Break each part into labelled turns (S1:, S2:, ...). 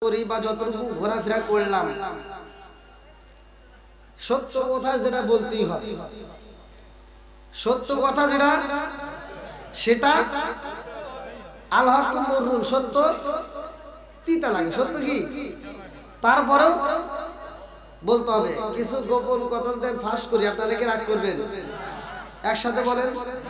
S1: করি বা যতটুকু ঘোরাফেরা করলাম, সত্য কথা যেটা বলতেই হবে, সত্য কথা যেটা সেটা আল হক মুররুন, সত্য তিতা লাগে, সত্য কি তারপরেও বলতে হবে। কিছু গোপন কথা আমি ফাঁস করি, আপনারা কি রাগ করবেন? একসাথে বলেন,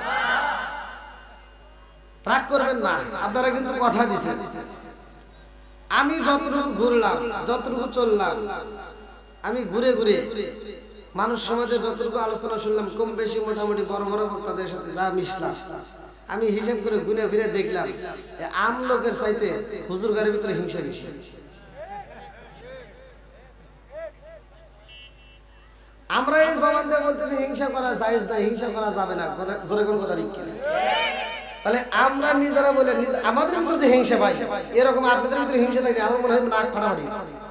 S1: রাগ করবেন না, আপনারা কিন্তু কথা দিছেন। আমি যতটুকু ঘুরলাম, যতটুকু চললাম, আমি ঘুরে ঘুরে মানুষ সমাজে যতটুকু আলোচনা শুনলাম, কম বেশি মোটামুটি বড় বড় বক্তাদের সাথে যা মিশলাম, আমি হিসাব করে ঘুরে ফিরে দেখলাম আম লোকের চাইতে হুজুর গাড়ির ভিতরে হিংসা বেশি। আমরা এই জবান দিয়ে বলতেছি হিংসা করা জায়েজ না, হিংসা করা যাবে না, জোরে কোন কথা ঠিক কিনা? তাহলে আমরা নিজেরা বলে আমাদের ভিতরে যে হিংসা পাই, এরকম আপনাদের ভিতরে হিংসা থাকে, আমার মনে হয় নাক ফাটাফাটি।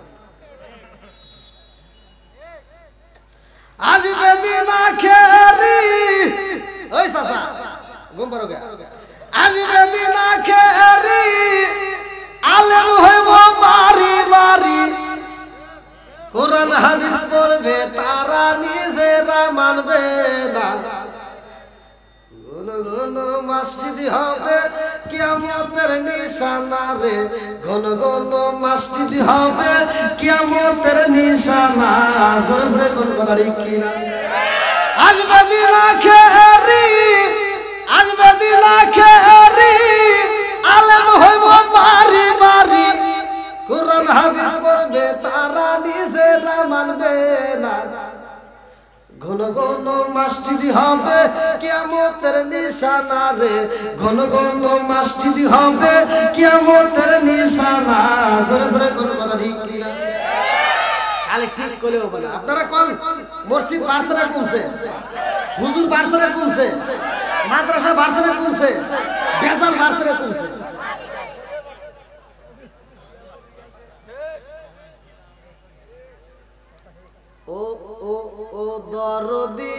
S1: আসবে দিন আখেরি, ওই চাচা ঘুম পারো গে, আসবে দিন আখেরি, আলেম হইব মারি মারি, কোরআন হাদিস পড়বে তারা নিজেরা মানবে না, ঘন ঘন মসজিদ হবে কিয়ামতের নিশানা রে, ঘন ঘন মসজিদ হবে কিয়ামতের নিশানা, জোরে জোরে কোন কথা ঠিক কিনা? আসবে দিন আখেরি, আসবে দিন আখেরি, আলেম হইব মারি মারি, কোরআন হাদিস পড়বে তারা নিজেরা মানবে না, ঘন ঘন মসজিদ হবে কিয়ামতের নিশানা রে, ঘন ঘন মসজিদ হবে কিয়ামতের নিশানা, জোরে জোরে কোন কথা ঠিক কিনা? খালি ঠিক কইলেও বলে আপনারা কোন মসজিদ বাসরা কমছে, হুজুর বাসরা কমছে, মাদ্রাসা বাসরা কমছে, বেজাল বাসরা কমছে। ও ও ও দরদি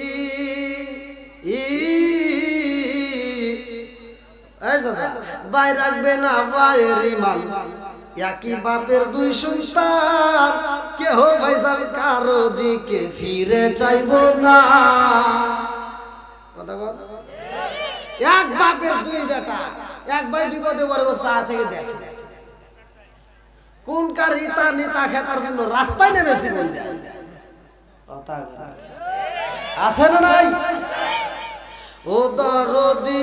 S1: ভাই রাখবে না ভাইয়ের ইমান, একই বাপের দুই সন্তান, কেহ ভাই যাবে কারো দিকে ফিরে চাইব না, এক বাপের দুই বেটা, এক ভাই বিপদে পড়ে চা থেকে দেখে কোন কার রিতা নিতা খেতার জন্য রাস্তায় নেমেছি বলছে, আছে না নাই? ও দরদি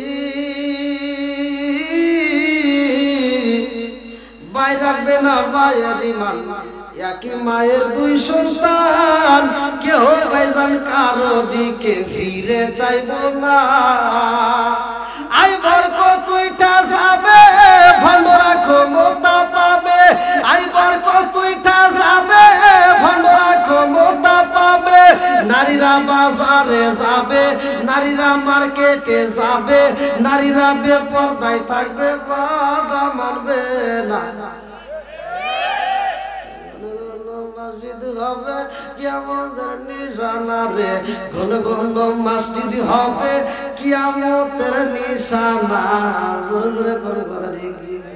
S1: ভাই রাখবে না ভাইয়ের ইমান, একই মায়ের দুই সন্তান, কেহ ভাইজান কারো দিকে ফিরে চাইব না, আই বরকত তুইটা যাবে ভণ্ডরা ক্ষমতা পাবে, আই বরকত তুইটা যাবে ভণ্ডরা ক্ষমতা পাবে, নারীরা বাজারে যাবে, নারীরা মার্কেটে যাবে, নারীরা বেপরদায় থাকবে, বাধা মানবে না, মসজিদ হবে কিয়ামতের নিশানা রে, ঘন ঘন মসজিদ হবে কিয়ামতের নিশানা, জোরে জোরে কোন কথা ঠিক কিনা?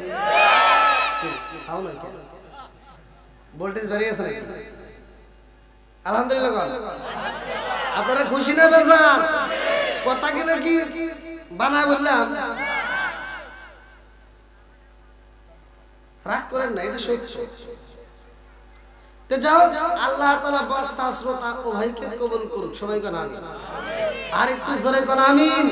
S1: ভোল্টেজ বাড়িয়েছে আলহামদুলিল্লাহ। আপনারা খুশি না বেজার? কথা কিনা কি বানায় বললাম, রাগ করেন না, এটা সত্য। তো যাও, আল্লাহ তাআলা বক্তা শ্রোতা উভয়কে কবুল করুক, সবাই কোন আমিন, আর একটু জোরে কোন আমিন।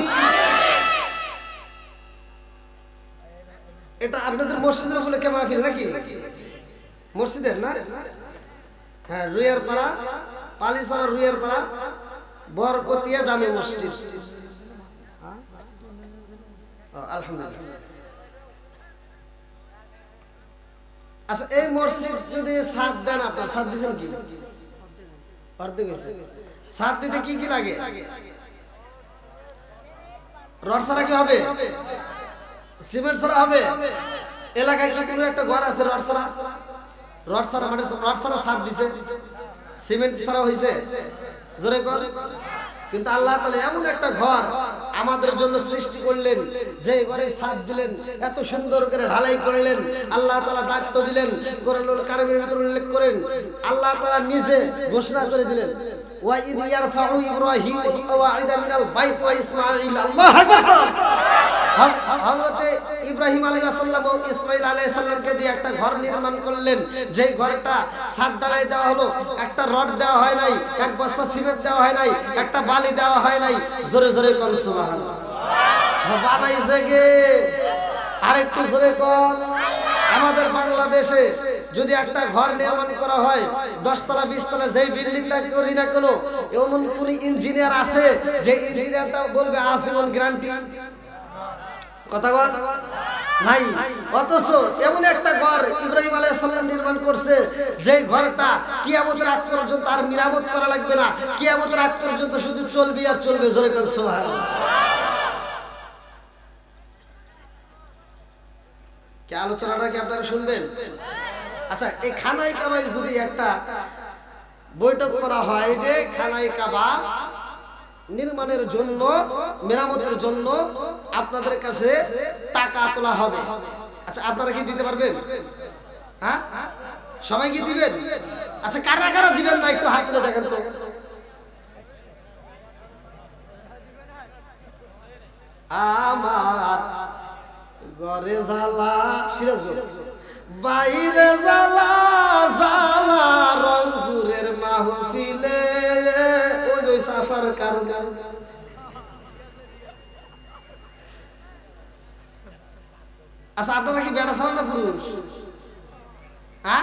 S1: এটা আপনাদের মসজিদের উপলক্ষে মাহফিল নাকি? মসজিদের না? হ্যাঁ, রুইয়ার পাড়া, পালিছড়া রুইয়ার পাড়া, বরকতিয়া জামে মসজিদ। আলহামদুলিল্লাহ। আচ্ছা, এই মসজিদ যদি ছাদ দেন, আপনার ছাদ দিচ্ছেন কি? অর্ধেক হয়েছে। ছাদ দিতে কি কি লাগে? রড ছাড়া কি হবে? সিমেন্ট ছাড়া হবে? এলাকায় কি কোনো একটা ঘর আছে রড ছাড়া? রড ছাড়া মানে রড ছাড়া ছাদ দিছে, সিমেন্ট ছাড়া হয়েছে, জোরে কর। কিন্তু আল্লাহ তাআলা এমন একটা ঘর আমাদের জন্য সৃষ্টি করলেন, যে ঘরে ছাদ দিলেন, এত সুন্দর করে ঢালাই করলেন, আল্লাহ তাআলা দায়িত্ব দিলেন, কোরআনুল কারীমের ভিতরে উল্লেখ করেন, আল্লাহ তাআলা নিজে ঘোষণা করে দিলেন, ওয়া ইদ ইয়ারফাউ ইব্রাহিম ওয়াইদা মিনাল বাইত ওয়া ইসমাঈল, আল্লাহু আকবার। হযরতে ইব্রাহিম আলাইহিস সালাম ও ইসমাঈল আলাইহিস সালামকে দিয়ে একটা ঘর নির্মাণ করলেন, যে ঘরটা ছাদ ঢালাই দেওয়া হলো, একটা রড দেওয়া হয় নাই, এক বস্তা সিমেন্ট দেওয়া হয় নাই, একটা বালি দেওয়া হয় নাই। জোরে জোরে কোন সুবহানাল্লাহ। বানাইছে কে? আরেকটু জোরে কোন। আমাদের বাংলাদেশে যদি একটা ঘর নির্মাণ করা হয় 10 তলা 20 তলা, যেই বিল্ডিংটা করি না কেন, এমন কোন ইঞ্জিনিয়ার আছে যে ইঞ্জিনিয়ারটা বলবে আজীবন গ্যারান্টি? কথা বল নাই। অথচ এমন একটা ঘর ইব্রাহিম আলাইহিস সালাম নির্মাণ করছে, যে ঘরটা কিয়ামতের আগ পর্যন্ত আর মেরামত করা লাগবে না, কিয়ামতের আগ পর্যন্ত শুধু চলবে আর চলবে। জোরে করে সুবহানাল্লাহ। কি আলোচনাটা কি আপনারা শুনবেন? আচ্ছা, এই খানায় কাবায় যদি একটা বৈঠক করা হয় যে খানায় কাবা নির্মাণের জন্য, মেরামতের জন্য আপনাদের কাছে টাকা তোলা হবে, আচ্ছা আপনারা কি দিতে পারবেন? হ্যাঁ, সবাই কি দিবেন? আচ্ছা, কারা কারা দিবেন না একটু হাত তুলে দেখেন তো। আমার ঘরে জ্বালা, সিরাজগঞ্জ, বাইরে জ্বালা জ্বালা, রংপুরের মাহফিলে ওই ওই চাচার কারণে। আচ্ছা, আপনারা কি বেড়া চান না পুরুষ? হ্যাঁ,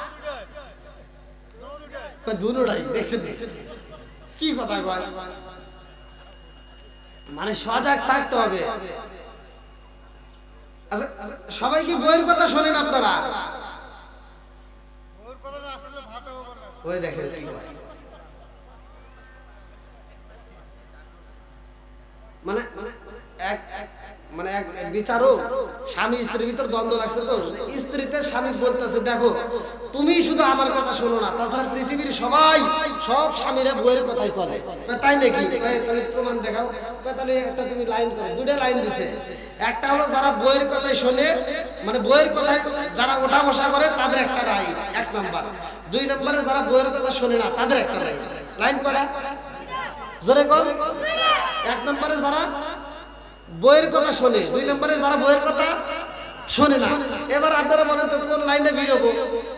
S1: দুটোটাই দেখছেন কি কথা কয়? মানে সজাগ থাকতে হবে। আচ্ছা, সবাই কি বইয়ের কথা শোনেন আপনারা? ওই দেখেন মানে মানে এক বিচারক স্বামী স্ত্রীর ভিতর দ্বন্দ্ব লাগছে, তো স্ত্রীতে স্বামী বলতেছে, দেখো তুমি শুধু আমার কথা শোনো না, তাছাড়া পৃথিবীর সবাই সব স্বামীরা বইয়ের কথাই চলে। তাই নাকি? প্রমাণ দেখাও। তাহলে একটা তুমি লাইন করো, দুটো লাইন দিছে। একটা হলো যারা বইয়ের কথাই শোনে, মানে বইয়ের কথায় যারা ওঠা বসা করে, তাদের একটা রায় 1 নাম্বার। 2 নম্বরে যারা বইয়ের কথা শোনে না, তাদের একটা রায়। লাইন করা জোরে কর। 1 নম্বরে যারা বইয়ের কথা শোনে, 2 নম্বরে যারা বইয়ের কথা শোনে না। এবার আপনারা বলেন তো কোন লাইনে বেরোবো?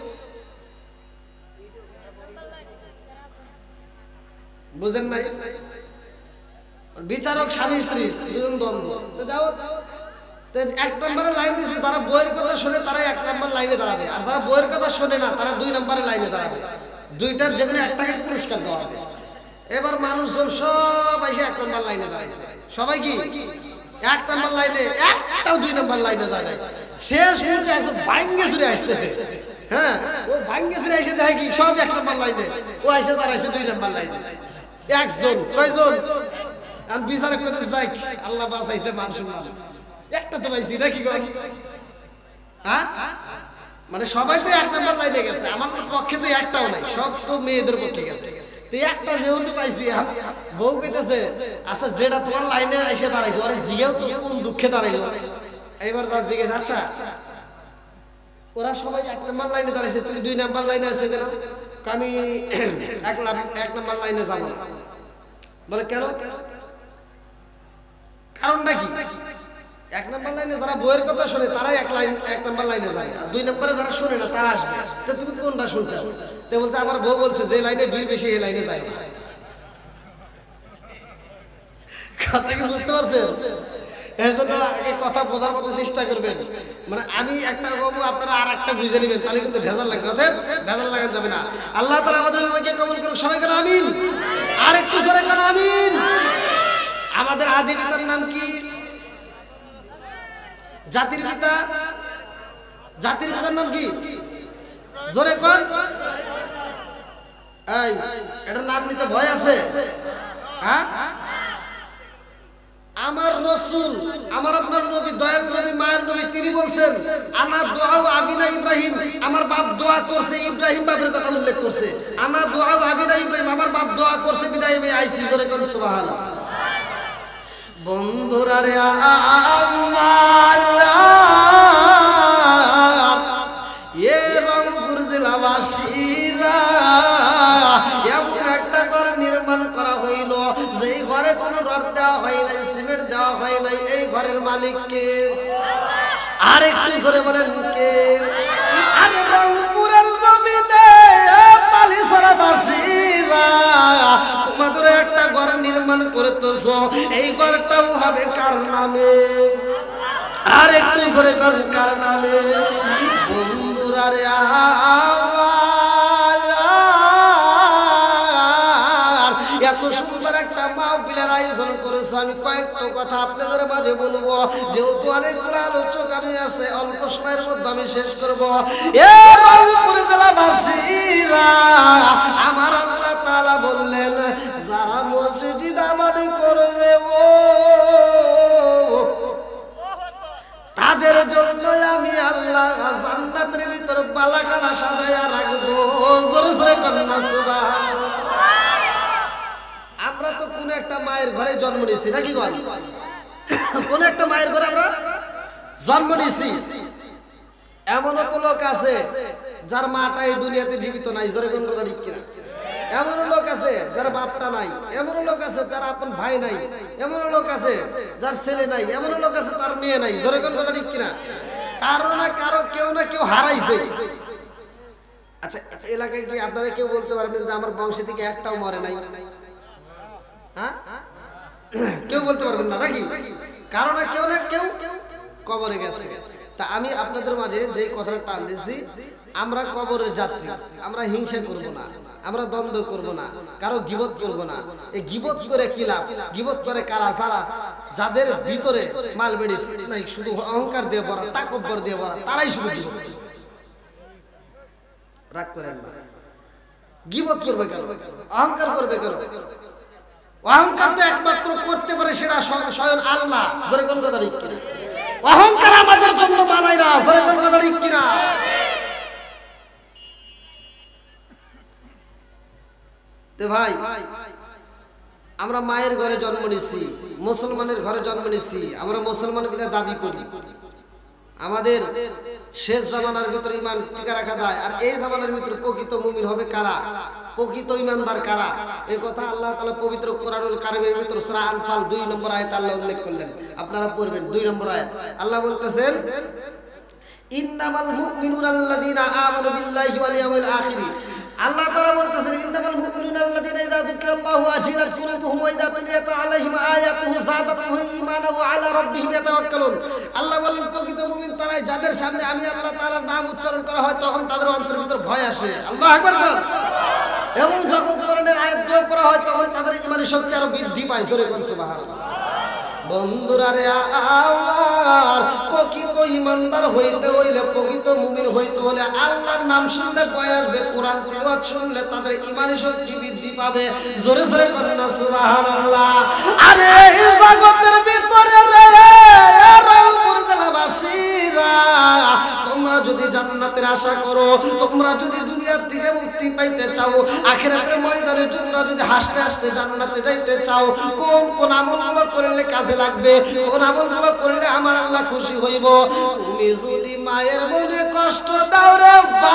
S1: বুঝেন নাই? বিচারক স্বামী স্ত্রী দুজন দ্বন্দ্ব, যাও 1 নম্বরে লাইন দিছে, যারা বইয়ের কথা শোনে তারা 1 নম্বর লাইনে দাঁড়াবে, আর যারা বইয়ের কথা শোনে না তারা 2 নম্বরে লাইনে দাঁড়াবে। দুইটার যে কোনো একটাকে পুরস্কার দেওয়া হবে। এবার মানুষজন সব এসে 1 নম্বর লাইনে দাঁড়াইছে। সবাই কি 1 নম্বর লাইনে? একটাও 2 নম্বর লাইনে যায় না। শেষ মুহূর্তে একজন ভাঙ্গে চুরে আসতেছে। হ্যাঁ, ও ভাঙ্গে চুরে এসে দেখে কি সব 1 নম্বর লাইনে, ও এসে দাঁড়াইছে 2 নম্বর লাইনে। একজন কয়জন? আমি বিচার করতে যাই, আল্লাহ বাঁচাইছে, মান শুনলাম একটা তো পাইছি নাকি? হ্যাঁ, মানে সবাই তো 1 নম্বর লাইনে গেছে, আমার পক্ষে তো একটাও নাই, সব তো মেয়েদের পক্ষে গেছে। একটা যেহেতু পাইছি, বউ কইতেছে, আচ্ছা যেটা তোমার লাইনে এসে দাঁড়াইছে ওরা জিগেও তো কোন দুঃখে দাঁড়াইলো। এবার যা জিজ্ঞেস, আচ্ছা ওরা সবাই 1 নম্বর লাইনে দাঁড়াইছে, তুমি 2 নম্বর লাইনে আছে কেন? আমি 1 নম্বর লাইনে যাবো। বলে কেন? কারণটা কি? 1 নম্বর লাইনে যারা বইয়ের কথা শোনে তারাই 1 নম্বর লাইনে যায়, 2 নম্বরে যারা শোনে না তারা আসবে। তো তুমি কোনটা শুনছো? তো বলছে আমার বউ বলছে যে লাইনে ভিড় বেশি এই লাইনে যায় না। কথা কি বুঝতে পারছেন? এর জন্য কথা বোঝার মতো চেষ্টা করবেন। মানে আমি একটা বলবো, আপনারা আর একটা বুঝে নেবেন, তাহলে কিন্তু ভেজাল লাগবে। অতএব ভেজাল লাগানো যাবে না। আল্লাহ তাআলা আমাদের সবাইকে কবুল করুন। সবাই কেন আমিন? আর একটু জোরে কেন আমিন? আমাদের আদি পিতার নাম কি? জাতির পিতা, জাতির পিতার নাম কি? জোরে কর। এই এটার নাম নিতে ভয় আছে? হ্যাঁ, আমার রাসূল, আমার আপনার নবী, দয়াল নবী, মায়ের নবী, তিনি বলছেন আনা দুআউ আবিনা ইব্রাহিম, আমার বাপ দোয়া করছে, ইব্রাহিম বাপের কথা উল্লেখ করছে। আনা দুআউ আবিনা ইব্রাহিম, আমার বাপ দোয়া করছে বিদায় আমি আইছি। জোরে কোন সুবহানাল্লাহ। বন্ধুরা রে আমার এ রংপুর জেলাবাসীরা এমন একটা ঘর নির্মাণ করা হইল যেই ঘরে কোনো রড দেওয়া হয় নাই, সিমেন্ট দেওয়া হয় নাই। এই ঘরের মালিককে আর একটু জোরে বলেন কে? আরে রংপুরের জমিনে বালিছড়াবাসীরা তোমাদের একটা ঘর নির্মাণ করতেছো, এই ঘরটাও হবে কার নামে? আর একটু জোরে বলেন কার নামে? বন্ধুরা রে এত সুন্দর একটা মাহফিলের আয়োজন করেছে। আমি কয়েকটা কথা আপনাদের মাঝে বলবো, যেহেতু অনেকগুলো আলোচক আমি আছে, অল্প সময়ের মধ্যে আমি শেষ করবো। আমার আল্লাহ তাআলা বললেন, যারা মসজিদ আমাদের করবে তাদের জন্য আমি আল্লাহ জান্নাতের ভিতর বালাখানা সাজায়া রাখবো। জোরে জোরে বলেন না সুবহানাল্লাহ। আমরা তো কোন একটা মায়ের ঘরে জন্ম নিয়েছি নাকি? কোন একটা মায়ের ঘরে আমরা জন্ম নিয়েছি। এমনও তো লোক আছে যার মাটা এই দুনিয়াতে জীবিত নাই। জোরে কোন কথা ঠিক কিনা? এমনও লোক আছে যার বাপটা নাই। এমনও লোক আছে যার আপন ভাই নাই। এমনও লোক আছে যার ছেলে নাই। এমনও লোক আছে তার মেয়ে নাই। জোরে কোন কথা ঠিক কিনা? কারো না কারো কেউ না কেউ হারাইছে। আচ্ছা, এলাকায় কি আপনারা কেউ বলতে পারবেন যে আমার বংশ থেকে একটাও মরে নাই? কেউ বলতে পারবেন না নাকি? কারণ কেউ না কেউ কবরে গেছে। তা আমি আপনাদের মাঝে যে কথাটা টান দিয়েছি, আমরা কবরের যাত্রী। আমরা হিংসা করব না, আমরা দ্বন্দ্ব করব না, কারো গীবত করব না। এই গীবত করে কি লাভ? গীবত করে কারা? যারা যাদের ভিতরে মাল বেড়েছে নাই, শুধু অহংকার দিয়ে ভরা, তাকব্বর দিয়ে ভরা, তারাই শুধু গীবত। রাগ করেন না। গীবত করবে কেন? অহংকার করবে কেন? অহংকার তো একমাত্র করতে পারে সেটা স্বয়ং আল্লাহ। জোরে কোন কথা ঠিক কিনা? অহংকার আমাদের জন্য বানাই না। জোরে কোন কথা ঠিক কিনা? তো ভাই, আমরা মায়ের ঘরে জন্ম নিয়েছি, মুসলমানের ঘরে জন্ম নিয়েছি। আমরা মুসলমান বলে দাবি করি। আমাদের শেষ জামানার ভিতরে ঈমান টিকে রাখা যায়। আর এই জামানার ভিতরে প্রকৃত মুমিন হবে কারা? প্রকৃত ঈমানদার কারা? এই কথা আল্লাহ তাআলা পবিত্র কোরআনুল কারীমের ভিতরে সূরা আনফাল 2 নম্বর আয়াতে আল্লাহ উল্লেখ করলেন। আপনারা পড়বেন 2 নম্বর আয়াত। আল্লাহ বলতেছেন, ইন্নামাল মুমিনুনা আল্লাযীনা আমানু বিল্লাহি ওয়াল ইয়াউমিল আখির। আল্লাহ তাআলা বলতেছেন, ইন্নামাল মুমিনুনা আল্লাযীনা ইযা যুকিরাল্লাহু ওয়াজিলাত কুলুবুহুম ওয়া ইযা তুলিয়াত আলাইহিম আয়াতুহু যাদাতুহুম ঈমানান ওয়া আলা রাব্বিহিম ইয়াতাওয়াক্কালুন। আল্লাহ বলেন, প্রকৃত মুমিন তারাই যাদের সামনে আমি আল্লাহ তাআলার নাম উচ্চারণ করা হয় তখন তাদের অন্তরের ভিতর ভয় আসে। আল্লাহু আকবার। এবং যখন কোরআনের আয়াতগুলো পড়া হয় তখন তাদের ঈমানের শক্তি আরো বৃদ্ধি পায়। জোরে বলুন সুবহানাল্লাহ। বন্ধুরা রে আমার, প্রকৃত ঈমানদার হইতে হইলে, প্রকৃত মুমিন হইতে হলে আল্লাহর নাম শুনলে ভয় আসবে, কোরআন তিলাওয়াত শুনলে তাদের ঈমানের শক্তি বৃদ্ধি পাবে। জোরে জোরে বলেন না সুবহানাল্লাহ। আরে এই জগতের ভিতরে রে রংপুর জেলাবাসীরা, তোমরা যদি জান্নাতের আশা করো, তোমরা যদি দুনিয়ার থেকে মুক্তি পাইতে চাও, আখিরাতের ময়দানে তোমরা যদি হাসতে হাসতে জান্নাতে যাইতে চাও, কোন কোন আমলগুলো করলে কাজে লাগবে? কোন আমলগুলো করলে আমার আল্লাহ খুশি হইব? তুমি যদি মায়ের মনে কষ্ট দাও রে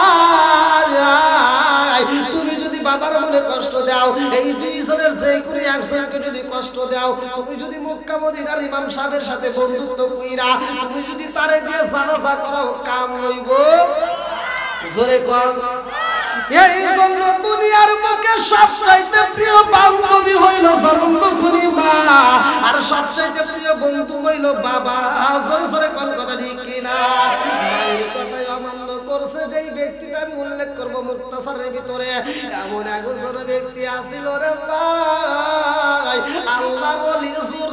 S1: ভাই, তুমি যদি বাবার মনে কষ্ট দাও, এই দুইজনের যে কোনো একজনকে যদি কষ্ট দাও, তুমি যদি মক্কা মদিনার ইমাম সাহেবের সাথে বন্ধুত্ব কইরা তুমি যদি তারে দিয়ে জানাজা করো, কাম হইব? জোরে কর। এই জন্য দুনিয়ার বুকে সবচাইতে প্রিয় বান্ধবী হইল জন্মদুখুনি মা, আর সবচাইতে প্রিয় বন্ধু হইল বাবা। জোরে জোরে কোন কথা ঠিক কিনা? মায়ের কথাই অমান্য করছে যেই ব্যক্তিটা আমি উল্লেখ করব মুক্তাসারের ভিতরে, এমন একজন ব্যক্তি আছিল রে ভাই, আল্লাহর ওলি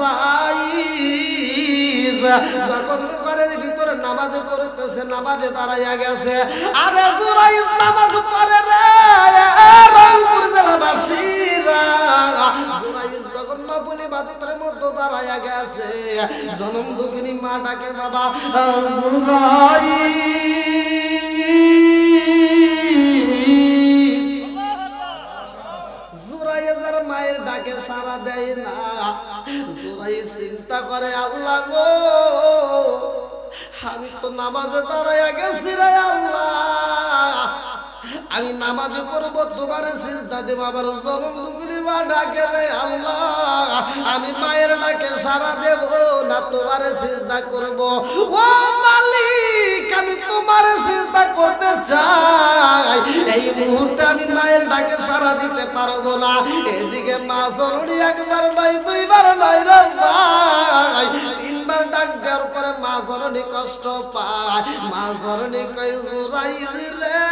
S1: জুরাইজ। যখন ঘরের ভিতরে নামাজে পড়তেছে, নামাজে দাঁড়াইয়া গেছে, আরে জুরাইজ নামাজ পড়ে রে রংপুর জেলাবাসীরা। জুরাইজ যখন নফল ইবাদতের মধ্যে দাঁড়াইয়া গেছে, জনম দুঃখিনী মা ডাকে, বাবা জুরাইজ। মায়ের ডাকে সাড়া দেয় না। জুরাইজ গো আমি তো নামাজে দাঁড়াইয়া গেছি রে আল্লাহ, আমি নামাজে পড়ব তোমারে সিজদা দেব, আবার জনম দুগুলি মা ডাকে রে আল্লাহ, আমি মায়ের ডাকে সাড়া দেব না তোমারে সিজদা করব। ও মালিক আমি তোমারে সিজদা করতে চাই, এই মুহূর্তে আমি মায়ের ডাকে সাড়া দিতে পারবো না। এদিকে মা জননী একবার নয় দুইবার নয় রে ভাই, তিনবার ডাক দেওয়ার পরে মা জননী কষ্ট পায়। মা জননী কই জুরাইল রে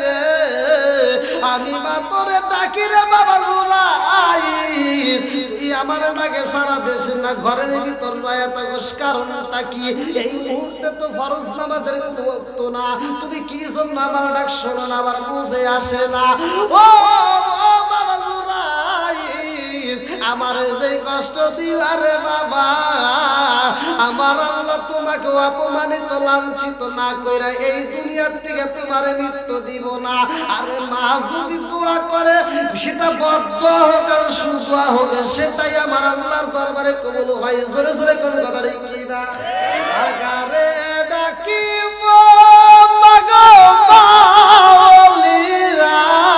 S1: আমি মা তোরে ডাকি রে বাবা জুরাইল, তুই আমার ডাকে সারা দেশ না ঘরের ভিতর রয়ে থাকস, কারণটা কি? এই মুহূর্তে তো ফরজ নামাজের কোনো ওয়াক্ত না, তুমি কি জন্য আমার ডাক শোনো না, আমার বুঝে আসে না। ও বাবা জুরাইল আমার যে কষ্ট দিলা রে বাবা, আমার আল্লাহ তোমাকে অপমানিত লাঞ্ছিত না কইরা এই দুনিয়ার থেকে তোমার মৃত্যু দিব না। আরে মা যদি দোয়া করে সেটা বদ্ধ হোক আর সুদোয়া হোক, সেটাই আমার আল্লাহর দরবারে কবুল হয়। জোরে জোরে কোন কথা ঠিক না? আগারে ডাকি মাগো মাওলিরা,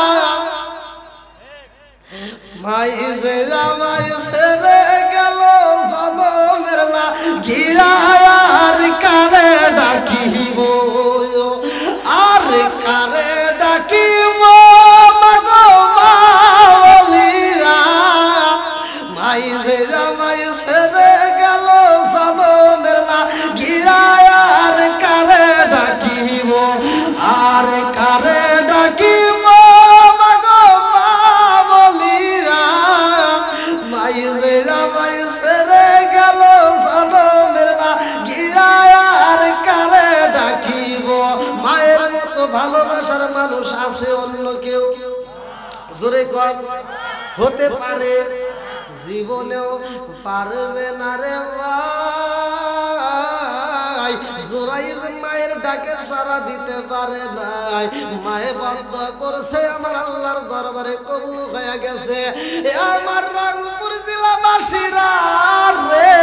S1: মাই যে জামাই ছেড়ে গেল জনমের না গিরার কারে ডাকিব, আর কারে ডাকিব মাগো মাওলিরা, মাই যে জামাই ছেড়ে গেল জনমের না গিরার কারে ডাকিব, আর কারে ডাকিব মাগো মাওলিরা, মাই যে জামাই ছেড়ে গেল জনমের না গিরার কারে ডাকিব। মায়ের মতো ভালোবাসার মানুষ আছে অন্য কেউ? জোরে কর হতে পারে, জীবনেও পারবে না রে ভাই। জোরাইল মায়ের ডাকে সাড়া দিতে পারে নাই, মায়ে বদ্ধ করছে, আমার আল্লাহর দরবারে কবুল হয়ে গেছে। এ আমার রংপুর জেলাবাসীরা রে,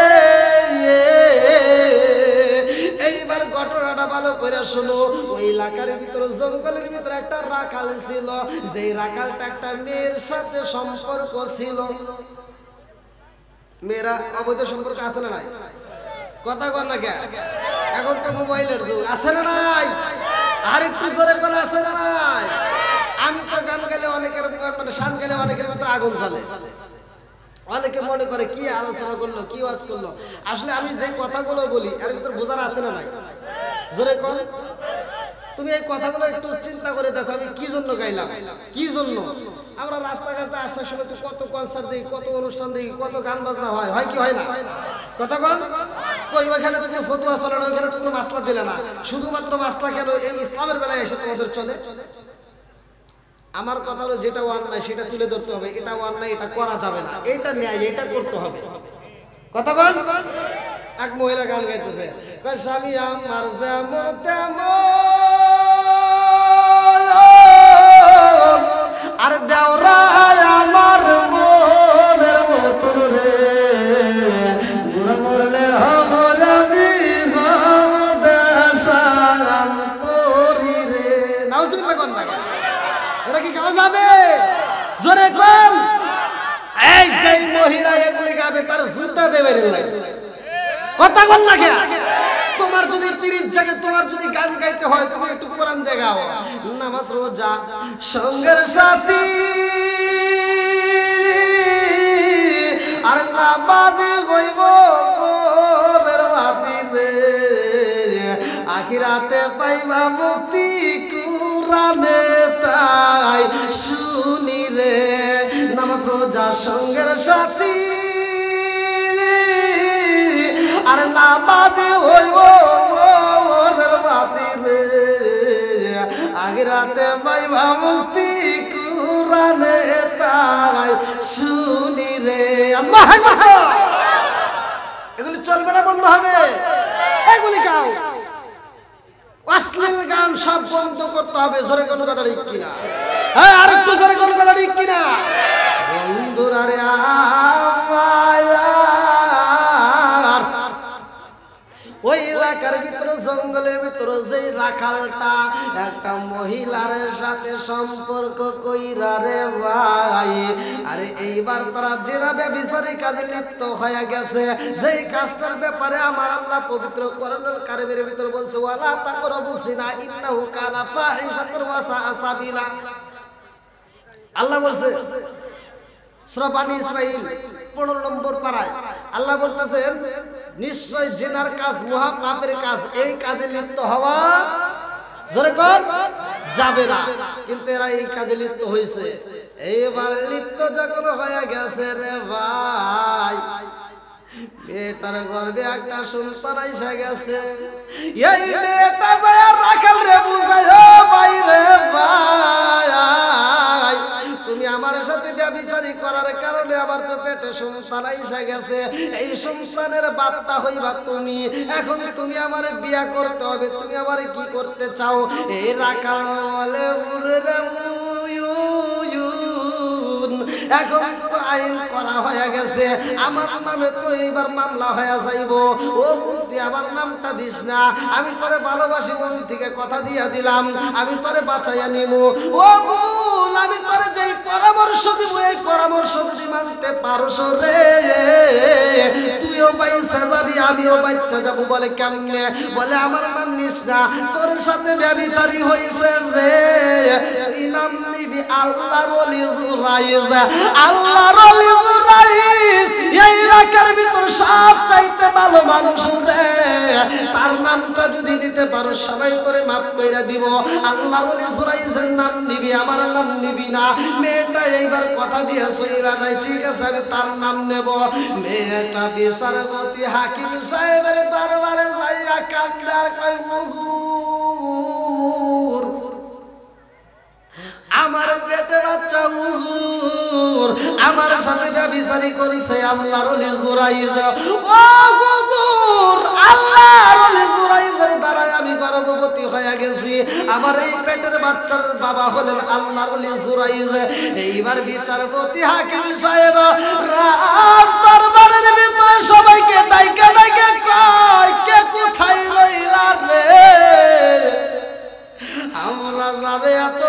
S1: এইবার ঘটনাটা ভালো করে শোনো। ওই এলাকার ভিতরে জঙ্গলের ভিতরে একটা রাখাল ছিল, যে রাখালটা একটা মেয়ের সাথে সম্পর্ক ছিল। মেয়েরা অবৈধ সম্পর্ক আছে না নাই? কথা কর না কে? এখন তো মোবাইলের যুগ, আছে না নাই? আর একটু জোরে করে আছে না নাই? আমি তো গান গেলে অনেকের মানে শান গেলে অনেকের ভিতরে আগুন চলে, অনেকে মনে করে কি আলোচনা করলো কি ওয়াজ করলো। আসলে আমি যে কথাগুলো বলি এর ভিতর বোঝার আছে না নাই? জোরে কর। তুমি এই কথাগুলো একটু চিন্তা করে দেখো, আমি কি জন্য গাইলাম, কি জন্য। আমরা রাস্তাঘাটে আসার সময় তো কত কনসার্ট দেখি, কত অনুষ্ঠান দেখি, কত গান বাজনা হয়, হয় কি হয় না? কথা কন কই? ওইখানে তো কোনো ফতুয়া চলে না, ওইখানে তো কোনো মাসলা দিলে না। শুধুমাত্র মাসলা কেন এই ইসলামের বেলায় এসে তোমাদের চলে? আমার কথা হলো যেটা অন্যায় সেটা তুলে ধরতে হবে, এটা অন্যায় এটা করা যাবে না, এটা ন্যায় এটা করতে হবে। কথা বল। এক মহিলা গান গাইতেছে, স্বামী আমার যেমন তেমন, আর দেওরা আমার মনের মতন রে, বুড়া মরলে হব যাবি দেশান্তরি রে। নাউজুবিল্লাহ কোন না? এটা কি গাওয়া যাবে? জোরে কোন? এই যে মহিলা এগুলি গাবে তার জুতা দেবে রে। কথা বল না কে? তোমার যদি পীরের জায়গায় তোমার যদি গান গাইতে হয়, তুমি একটু কোরআন দিয়ে গাও। নামাজ রোজা সঙ্গের সাথী, আর নামাজে হইব পরের বাতিলে, আখিরাতে পাইবা মুক্তি কুরআনে তাই শুনি রে। নামাজ রোজা সঙ্গের সাথী, আর নামাজে হইব পরের বাতিলে, আখিরাতে পাইবা মুক্তি কুরআনে তাই শুনি রে। আল্লাহু আকবার। এগুলি চলবে না, বন্ধ হবে। এগুলি গাও, অশ্লীল গান সব বন্ধ করতে হবে। জোরে কোন কথা ঠিক কিনা? হ্যাঁ, আর একটু জোরে কোন কথা ঠিক কিনা? বন্ধুরা রে আমার জঙ্গলের ভিতরে যেই রাখালটা একটা মহিলার সাথে সম্পর্ক কইরা রে ভাই, আরে এইবার তারা জেনা ব্যভিচারী কাজে লিপ্ত হয়ে গেছে। যেই কাজটার ব্যাপারে আমার আল্লাহ পবিত্র কোরআনুল কারীমের ভিতরে বলছে ওয়ালা তাকরাবু জিনা ইন্নাহু কানা ফাহিশাতান ওয়া সাআ সাবিলা। আল্লাহ বলছে সূরা বানী ইসরাঈল 15 নম্বর পারায় আল্লাহ বলতেছেন নিশ্চয় জিনার কাজ মহা পাপের কাজ, এই কাজে লিপ্ত হওয়া জোরে কর যাবে না। কিন্তু এরা এই কাজে লিপ্ত হয়েছে। এইবার লিপ্ত যখন হয়ে গেছে রে ভাই, মেয়েটার গর্ভে একটা সন্তান এসে গেছে। এই মেয়েটা যায় রাখাল রে বুঝায় ও ভাই রে ভাই, তুমি আমার সাথে ব্যভিচারী করার কারণে আমার তো পেটে সন্তান এসে গেছে, এই সন্তানের বাপটা হইবা তুমি। এখন তুমি আমার বিয়া করতে হবে, তুমি আমার কি করতে চাও? এই রাখাল বলে উরে রে এখন তো আইন করা হয়ে গেছে, আমার নামে তো এইবার মামলা হয়ে যাইব। ও বুদ্ধি আমার নামটা দিস না, আমি তোরে ভালোবাসি মন থেকে কথা দিয়া দিলাম, আমি তোরে বাঁচাইয়া নিব। ও বোন, আমি তোরে যেই পরামর্শ দিব এই পরামর্শ যদি মানতে পারস রে, তুইও বাইচা যাবি আমিও বাইচা যাবো। বলে কেমনে? বলে আমার মানিস না, তোর সাথে ব্যভিচারী হইছে রে, তুই নাম নিবি আল্লাহর ওলি জুরাইজ। আল্লাহর ওলি জুরাইজ এই এলাকার ভিতর সব চাইতে ভালো মানুষ রে, তার নামটা যদি নিতে পারো সবাই করে মাফ কইরা দিব। আল্লাহর ওলি জুরাইজের নাম নিবি, আমার নাম নিবি না। মেয়েটা এইবার কথা দিয়েছে ইরাদাই, ঠিক আছে আমি তার নাম নেব। মেয়েটা বিচারপতি হাকিম সাহেবের দরবারে যাইয়া কান্দার কই হুজুর আমার পেটে বাচ্চা, হুজুর আমার সাথে ব্যভিচারী করেছে আল্লাহর ওলি জুরাইজ। ও হুজুর আল্লাহর ওলি জুরাইজের দ্বারা আমি গর্ভবতী হয়ে গেছি, আমার এই পেটের বাচ্চার বাবা হলেন আল্লাহর ওলি জুরাইজ। এইবার বিচারপতি হাকিম সাহেব রাজ দরবারের ভিতরে সবাইকে ডাইকে ডাইকে কয় কে কোথায় রইলা রে, আমরা যারে এত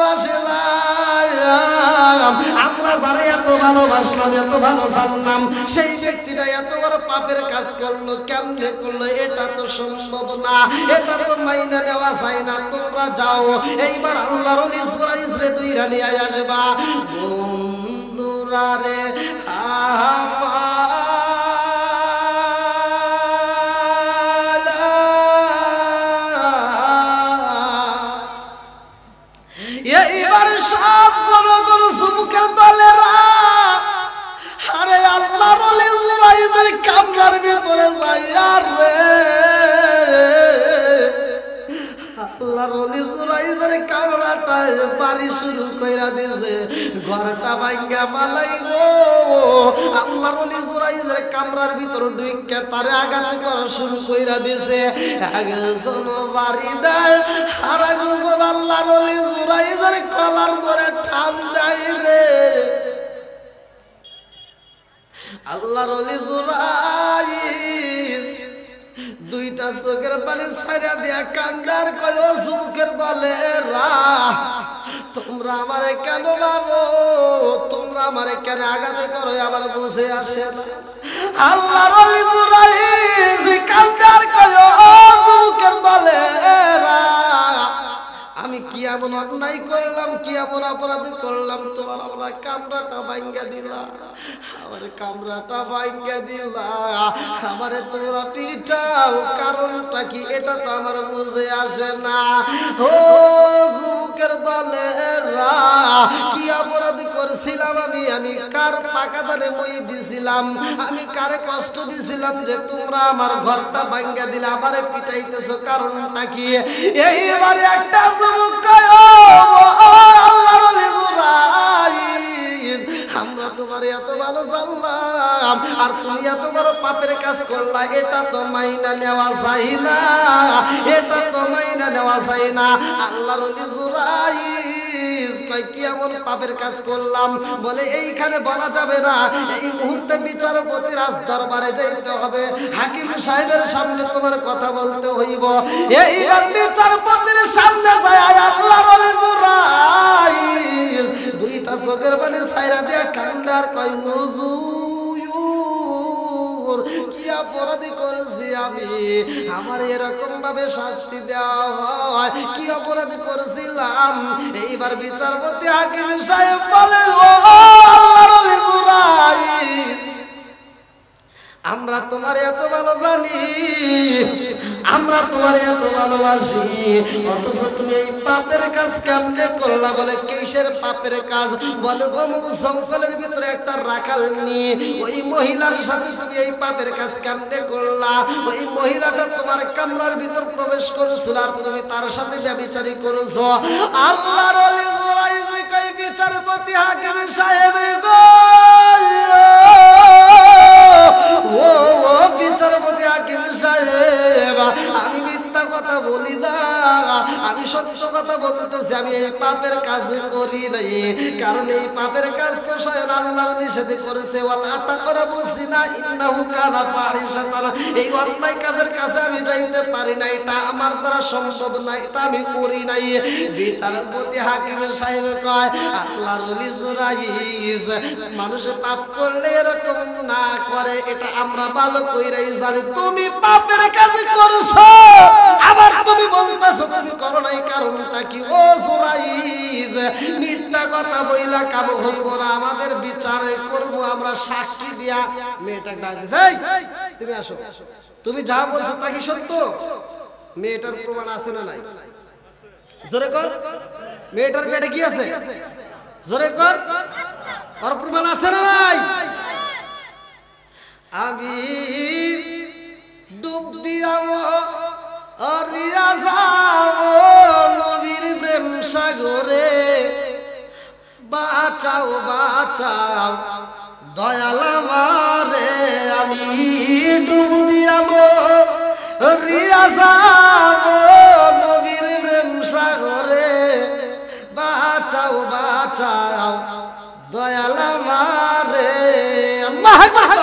S1: ভালোবাসলাম, আমরা যারে এত ভালোবাসলাম, এত ভালো জানলাম, সেই ব্যক্তিটা এত বড় পাপের কাজ করলো, কেমনে করলো? এটা তো সম্ভব না, এটা তো মাইনা নেওয়া যায় না। তোমরা যাও এইবার আল্লাহর ওলি জুরাইজ রে দুইরা নিয়ে আসবা। বন্ধুরা রে এইবার সব জনগণ যুবকের দলেরা আরে আল্লাহর ওলি জুরাইজের কামরার ভিতরে যাইয়া রে, আল্লাহর ওলি জুরাইজের কামরাটায় বাড়ি শুরু কইরা দিছে, ঘরটা ভাঙ্গা পালাইব। আল্লাহর ওলি জুরাইজের কামরার ভিতর ঢুকে তারে আঘাত করা শুরু কইরা দিছে। একজন বাড়ি দেয় আর একজন আল্লাহর ওলি জুরাইজের কলার ধরে টান দেয় রে। আল্লাহর ওলি জুরাইজ দুইটা চোখের পানি ছাইরা দিয়া কান্দার কয় ও যুবকের দলেরা, তোমরা আমারে কেন মারো, তোমরা আমারে কেন আঘাত করো, আমার বুঝে আসে না। আল্লাহর ওলি জুরাইজ কান্দার কয় ও যুবকের দলেরা, আমি কি এমন অন্যায় করলাম, কি এমন অপরাধ করলাম, তোমার আমরা কামরাটা ভাঙ্গা দিলা, আমার কামরাটা ভাঙ্গা দিলা, আমারে তোমরা পিটাও, কারণটা কি এটা তো আমার বুঝে আসে না। ও যুবকের দলেরা, কি অপরাধ করেছিলাম আমি, আমি কার পাকা দানে মই দিছিলাম, আমি কারে কষ্ট দিছিলাম যে তোমরা আমার ঘরটা ভাঙ্গা দিলে, আমারে পিটাইতেছো, কারণটা কি? এইবারে একটা আমরা তোমার এত ভালো জানলাম আর তুমি এত বড় পাপের কাজ করলা, এটা তো মাইনা নেওয়া যায় না, এটা তো মাইনা নেওয়া যায় না। আল্লাহর ওলি জুরাইজ কয় কি এমন পাপের কাজ করলাম? বলে এইখানে বলা যাবে না, এই মুহূর্তে বিচারপতি রাজ দরবারে যাইতে হবে, হাকিম সাহেবের সামনে তোমার কথা বলতে হইব। এইবার বিচারপতির সামনে যায় আল্লাহর ওলি জুরাইজ দুইটা চোখের পানি ছাইরা দিয়া কান্দার কয় হুজুর কি অপরাধী করেছি আমি, আমার এরকম ভাবে শাস্তি দেওয়া হয়, কি অপরাধী করেছিলাম? এইবার বিচারপতি হাকিম সাহেব বলে ও আল্লাহর ওলি জুরাইজ আমরা তোমার এত ভালো জানি, আমরা তোমার এত ভালোবাসি, অথচ তুমি এই পাপের কাজ কেমনে করলা? বলে কিসের পাপের কাজ? বলে অমুক জঙ্গলের ভিতরে একটা রাখাল নিয়ে ওই মহিলার সাথে তুমি এই পাপের কাজ কেমনে করলা? ওই মহিলাটা তোমার কামরার ভিতর প্রবেশ করেছিল আর তুমি তার সাথে ব্যভিচারী করেছো। আল্লাহর ওলি জুরাইজ কই বিচারপতি হাকিম সাহেব গো, ও বিচারপতি হাকিম সাহেব আমি মিথ্যা কথা বলি না, আমি সত্য কথা বলতেছি, আমি এই পাপের কাজ করি নাই, কারণ এই পাপের কাজ তো স্বয়ং আল্লাহ নিষেধ করেছে, ওয়ালা তাকরাবু যিনা ইন্নাহু কানা ফাহিশাতান। এই অন্যায় কাজের কাছে আমি যাইতে পারি না, এটা আমার দ্বারা সম্ভব না, এটা আমি করি নাই। বিচারপতি হাকিম সাহেব কয় আল্লাহর ওলি জুরাইজ মানুষ পাপ করলে এরকম না করে, এটা আমরা ভালো কইরাই জানি। তুমি পাপের কাজ করছো আবার তুমি বলতাছো তুমি করো নাই, কারণটা কি? ও জুরাইজ মিথ্যা কথা বইলা কাম হইব না, আমাদের বিচার করব আমরা সাক্ষী দিয়া। মেয়েটা ডাক দিছে, এই তুমি আসো, তুমি যা বলছো তা কি সত্য? মেয়েটার প্রমাণ আছে না নাই? জোরে কর, মেয়েটার পেটে কি আছে? জোরে কর, আর প্রমাণ আছে না নাই? আমি ডুব দিয়াবো অরিয়া যাবো নবীর প্রেম সাগরে, বাঁচাও বাঁচাও দয়াল আমারে, আমি ডুব দিয়াবো অরিয়া যাবো নবীর প্রেম সাগরে, বাঁচাও বাঁচাও দয়াল আমারে। আল্লাহু আকবার।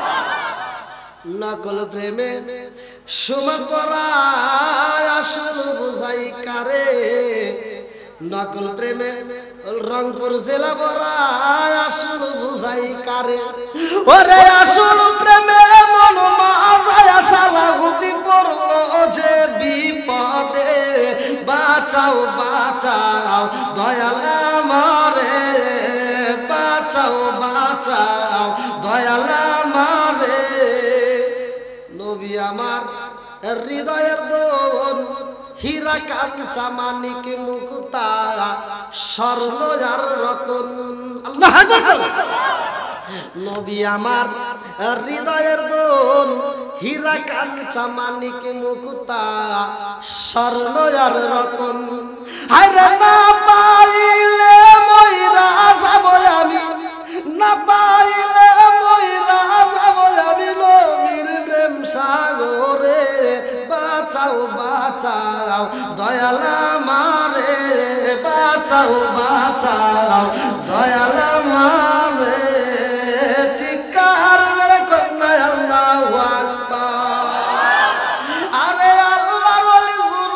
S1: নকল প্রেমে সমাজ পরায় আসল বুঝাই কারে, নকল প্রেমে রংপুর জেলা পরায় আসল বুঝাই কারে, ওরে আসল প্রেমে মন মাজায়া সালাহুতি পড়লো যে বিপদে, বাঁচাও বাঁচাও দয়াল আমারে, বাঁচাও বাঁচাও দয়াল আমারে। নবী আমার হৃদয়ের দোন হীরা কাঞ্চা মানিক মুক্তা স্বর্ণ আর রতন। আল্লাহু আকবার। নবী আমার হৃদয়ের দোন হীরা কাঞ্চা মানিক মুক্তা স্বর্ণ আর রতন, আরে না পাইলে মইরা যাব আমি, না পাইলে মইরা যাব আমি নবীর প্রেম সাগরে, বাঁচাও বাঁচাও দয়াল আমারে, বাঁচাও বাঁচাও দয়াল আমারে। চিৎকার করে কন্যা আল্লাহু আকবার। আরে আল্লাহর ওলি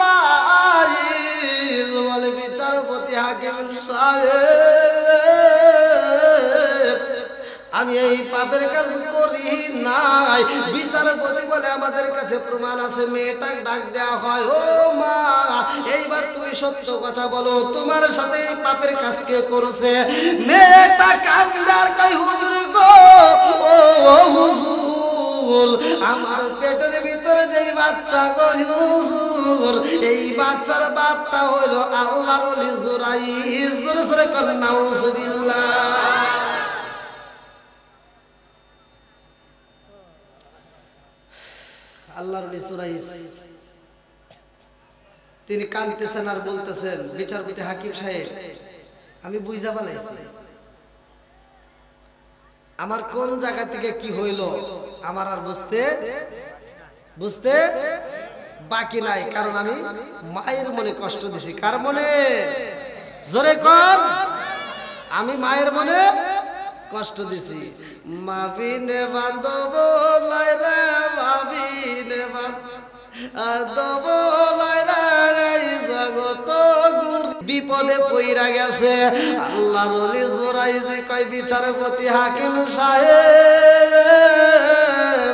S1: জুরাইজ বলে বিচারপতি হাকিম সাহেব আমি এই পাপের কাজ করি নাই। বিচারপতি বলে আমাদের কাছে প্রমাণ আছে। মেয়েটা ডাক দেওয়া হয়, ও মা এইবার তুমি সত্য কথা বলো, তোমার সাথে এই পাপের কাজ কে করেছে? মেয়েটা কান্দার কই হুজুর গো, ও হুজুর আমার পেটের ভিতরে যেই বাচ্চা গো হুজুর, এই বাচ্চার বাপটা হইল আল্লাহর ওলি জুরাইজ। জোরে জোরে করেন নাউজুবিল্লাহ। আল্লাহর ওলি জুরাইজ তিনি কাঁদতেছেন আর বলতেছেন, বিচারপতি হাকিম সাহেব আমি বুঝা পালাইছি আমার কোন জায়গা থেকে কি হইল আমার আর বুঝতে বাকি নাই, কারণ আমি মায়ের মনে কষ্ট দিছি। কার মনে? জোরে কর। আমি মায়ের মনে কষ্ট দিছি। মাবিনে বান্ধব লাই রে মাবিনে বান্ধব লাই রে জগত গুর বিপদে পইরা গেছে। আল্লাহর ওলি জোরাইজি কয় বিচারপতি হাকিম সাহেব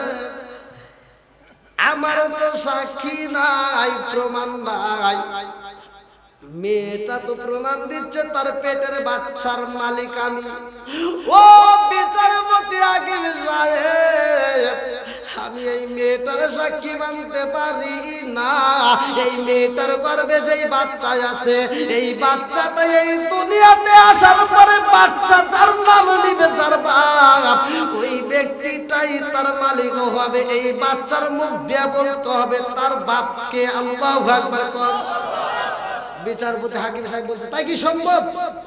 S1: আমার তো সাক্ষী নাই প্রমাণ নাই, মেয়েটা তো প্রমাণ দিচ্ছে তার পেটের বাচ্চার মালিক আমি। ও বিচারপতি হাকিম সাহেব আমি এই মেয়েটার সাক্ষী মানতে পারি না। এই মেয়েটার গর্ভে যেই বাচ্চা আছে এই বাচ্চাটা এই দুনিয়াতে আসার পরে বাচ্চা যার নাম নিবে যার বাপ ওই ব্যক্তিটাই তার মালিক হবে। এই বাচ্চার মুখ দিয়ে বলতে হবে তার বাপকে আল্লাহু আকবার কর। বিচারপতি হাকিম সাহেব বলছে তাই কি সম্ভব?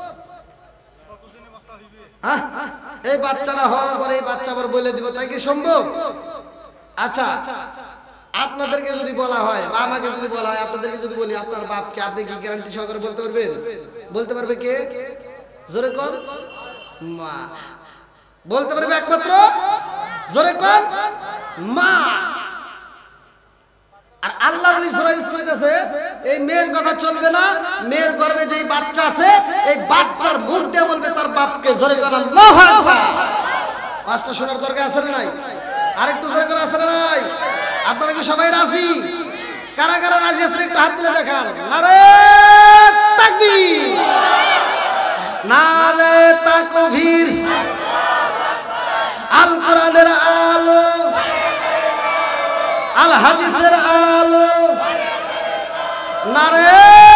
S1: এই বাচ্চাটা হওয়ার পরে এই বাচ্চা আবার বলে দিব তাই কি সম্ভব? আচ্ছা আপনাদেরকে যদি বলা হয় বা আমাকে যদি বলা হয়, আপনাদেরকে যদি বলি আপনার বাপকে, আপনি কি গ্যারান্টি সহকারে বলতে পারবেন? বলতে পারবে কে? জোরে কর। মা বলতে পারবে একমাত্র, জোরে কর, মা। আর আল্লাহর ওলি সূরা ইউসুফে আছে এই মেয়ের কথা চলবে না, মেয়ের গর্ভে যেই বাচ্চা আছে এই বাচ্চার মুখ দিয়ে বলবে তার বাপকে। জোরে কর আল্লাহু আকবার। পাঁচটা শোনার দরকার আছে না নাই? আরেকটু জোরে করে আছে না নাই? আপনারা কি সবাই রাজি? কারা কারা রাজি আছেন একটু হাত তুলে দেখান। নারে তাকবীর, নারে তাকবীর। আল কোরআনের আলো, আল হাদিসের আলো, নারে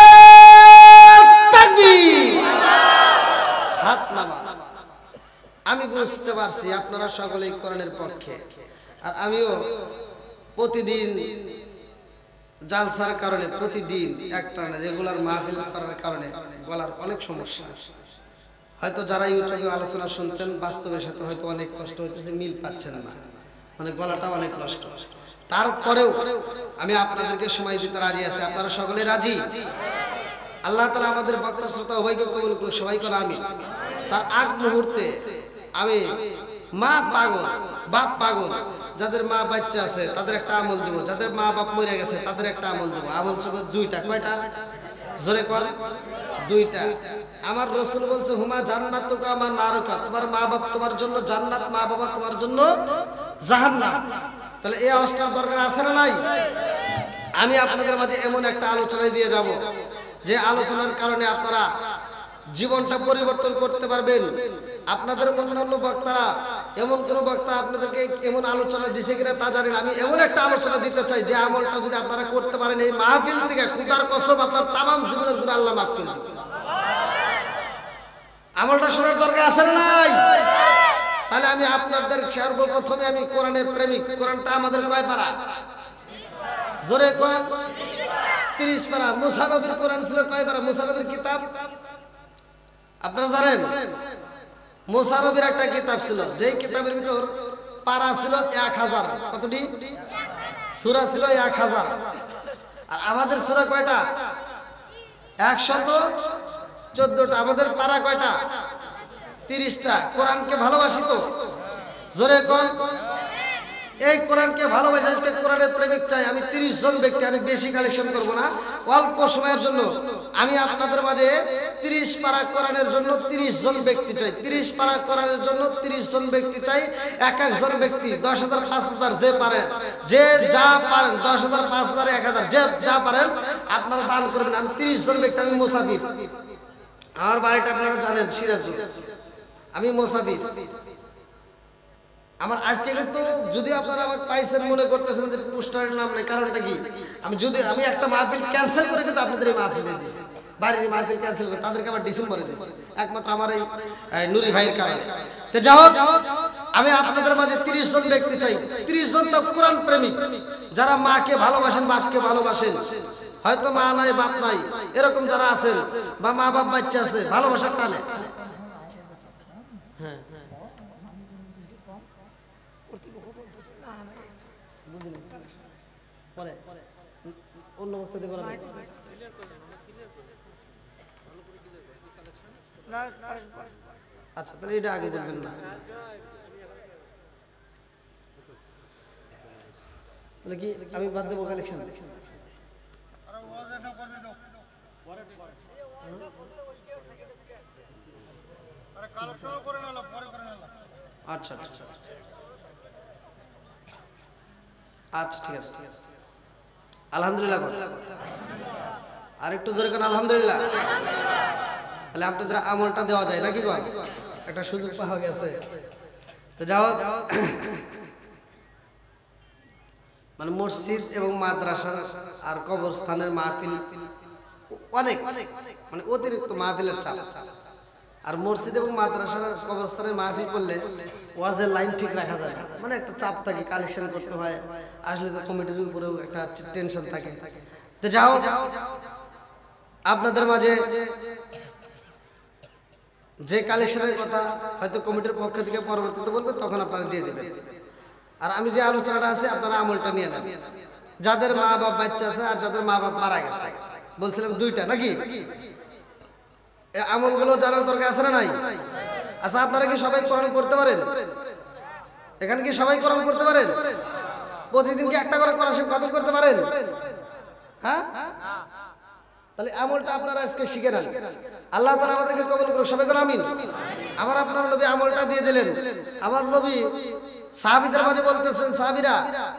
S1: তাকবীর। হাত নামা। আমি বুঝতে পারছি আপনারা সকলেই কোরআনের পক্ষে, আর আমিও প্রতিদিন জালসার কারণে, প্রতিদিন একটা রেগুলার মাহফিল করার কারণে গলার অনেক সমস্যা। হয়তো যারা ইউটিউবে আলোচনা শুনছেন বাস্তবের সাথে হয়তো অনেক কষ্ট হইতেছে, মিল পাচ্ছেন না, মানে গলাটা অনেক কষ্ট। তারপরেও আমি আপনাদেরকে সময় দিতে রাজি আছি। আপনারা সকলে রাজি? আল্লাহ তাআলা আমাদের বক্তা শ্রোতা উভয়কে কবুল করুন, সবাই করে আমিন। তার আগ মুহূর্তে আমি মা পাগল বাপ পাগল যাদের মা বাচ্চা আছে তাদের একটা আমল দেব, যাদের মা বাপ মরে গেছে তাদের একটা আমল দেব। আমল ছিল দুইটা। কয়টা? জোরে কর। দুইটা। আমার রাসূল বলছে হুমা জান্নাতুকা আমার নারকা, তোমার মা বাপ তোমার জন্য জান্নাত, মা বাবা তোমার জন্য জাহান্নাম। তাহলে এই আওয়াজটার দরকার আছে না নাই? আমি আপনাদের মাঝে এমন একটা আলোচনা দিয়ে যাব যে আলোচনার কারণে আপনারা জীবনটা পরিবর্তন করতে পারবেন। আপনাদের অন্যান্য বক্তারা এমন কোন বক্তা আপনাদেরকে এমন আলোচনা দিছে কিনা তা জানেন। আমি এমন একটা আলোচনা দিতে চাই যে আমলটা যদি আপনারা করতে পারেন এই মাহফিল থেকে খোদার কসম আপনার তামাম জীবনের জন্য আল্লাহ মাফ করে দিবেন। আমলটা শোনার দরকার আছে না নাই? তাহলে আমি আপনাদের সর্বপ্রথমে আমি কোরআনের প্রেমিক। কোরআনটা আমাদের কয় পারা? জোরে কয়। 30 পারা। মুসা নবীর কোরআন ছিল কয় পারা? মুসা নবীর কিতাব আপনারা জানেন? মুসা নবীর একটা কিতাব ছিল, যেই কিতাবের ভিতর পারা ছিল 1000। কতটি? সূরা ছিল 1000। আর আমাদের সূরা কয়টা? 114টা। আমাদের পারা কয়টা? 30টা। কোরআনকে ভালোবাসি তো? জোরে কয়। এই কোরআনকে ভালোবাসি, আজকে কোরআনের প্রেমিক চাই আমি 30 জন ব্যক্তি। আমি বেশি কালেকশন করব না, অল্প সময়ের জন্য আমি আপনাদের মাঝে 30 পারা কোরআনের জন্য 30 জন ব্যক্তি চাই। 30 পারা কোরআনের জন্য 30 জন ব্যক্তি চাই। এক একজন ব্যক্তি 10,000 5,000 যে পারেন, যে যা পারেন 10,000 5,000 1000 যে যা পারেন আপনারা দান করবেন। আমি 30 জন ব্যক্তি। আমি মুসাফির, আমার বাড়িটা আপনারা জানেন সিরাজগঞ্জ, আমি মুসাফির। আমার আজকে কিন্তু যদি আপনারা আমাকে পাইছেন মনে করতেছেন যে পোস্টারের নাম নেই, কারণটা কি? আমি একটা মাহফিল ক্যান্সেল করে কিন্তু আপনাদের এই মাহফিলে দিয়েছি, বাড়ির মাহফিল ক্যান্সেল করে তাদেরকে আবার ডিসেম্বরে দিয়েছি, একমাত্র আমার এই নুরি ভাইয়ের কারণে। তো যাই হোক, আমি আপনাদের মাঝে 30 জন ব্যক্তি চাই। 30 জন তো কোরআন প্রেমিক, যারা মাকে ভালোবাসেন, বাপকে ভালোবাসেন। হয়তো মা নাই বাপ নাই এরকম যারা আছেন, বা মা বাপ বাচ্চা আছে, ভালোবাসার টানে। হ্যাঁ, পরে অন্য বক্তা দেব না। আচ্ছা তাহলে এটা আগে বলবেন না, তাহলে কি আমি বাদ দেবো কালেকশন? আচ্ছা আচ্ছা আচ্ছা ঠিক আছে আলহামদুলিল্লাহ। আর একটু জোরে করেন আলহামদুলিল্লাহ। তাহলে আপনাদের আমলটা দেওয়া যায় নাকি গো? একটা সুযোগ পাওয়া গেছে। তো যাও, মানে মসজিদ এবং মাদ্রাসা আর কবরস্থানের মাহফিল অনেক, মানে অতিরিক্ত মাহফিলের চাপ। আর মসজিদ এবং মাদ্রাসার কবরস্থানের মাহফিল করলে ওয়াজের লাইন ঠিক রাখা যায় না, মানে একটা চাপ থাকে, কালেকশন করতে হয়, আসলে তো কমিটির উপরেও একটা টেনশন থাকে। তো যাও, আপনাদের মাঝে যে কালেকশনের কথা হয়তো কমিটির পক্ষ থেকে পরবর্তীতে বলবে, তখন আপনারা দিয়ে দেবেন। আর আমি যে আলোচনাটা আছে আপনারা আমলটা নিয়ে নেন। যাদের মা বাপ বাচ্চা আছে আর যাদের মা বাপ মারা গেছে, বলছিলাম দুইটা নাকি, আমলগুলো জানার দরকার আছে না নাই? আচ্ছা আপনারা কি সবাই কোরআন করতে পারেন? এখানে কি সবাই কোরআন করতে পারেন? প্রতিদিন কি একটা করে কোরআন শরীফ খতম করতে পারেন? হ্যাঁ, তাহলে আমলটা আপনারা আজকে শিখে নেন। আল্লাহ তাআলা আমাদেরকে কবুল করুক, সবাই বলুন আমিন। আমার আপনার নবী আমলটা দিয়ে দিলেন। আমার নবী সাহাবীদের মাঝে বলতেছেন, সাহাবীরা